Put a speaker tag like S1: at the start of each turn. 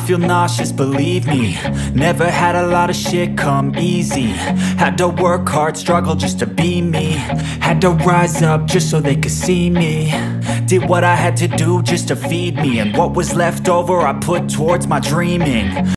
S1: feel nauseous, believe me. Never had a lot of shit come easy. Had to work hard, struggle just to be me. Had to rise up just so they could see me. Did what I had to do just to feed me, and what was left over I put towards my dreaming.